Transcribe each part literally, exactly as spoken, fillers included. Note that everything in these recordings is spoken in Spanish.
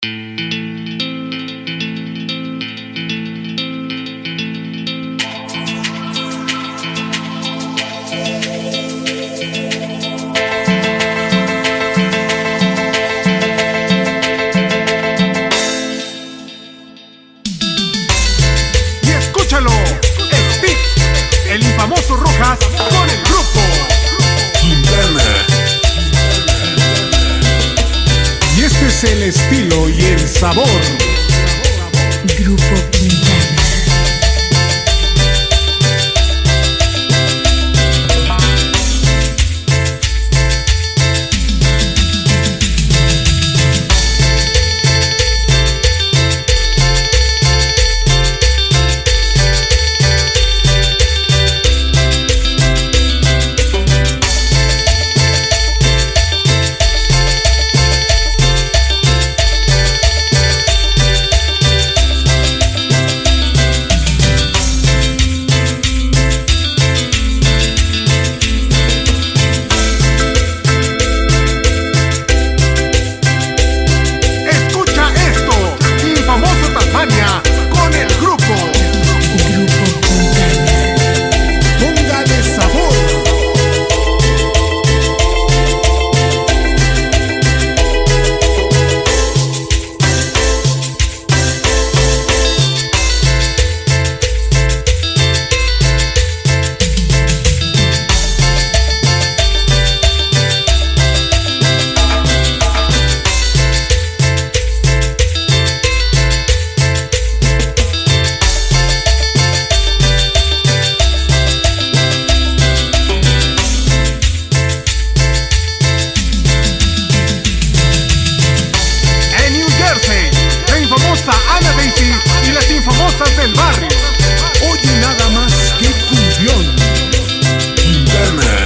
Speed, el infamoso Rojas con el grupo Quintana. Y este es el estilo y el sabor. Grupo Quintana. Con el grupo Grupo Quintana. Póngale sabor. Ana Daisy y las infamosas del barrio. Oye nada más que cumbión. Quintana.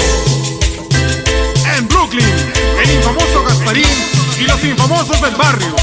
El infamoso Gasparín y los infamosos del barrio.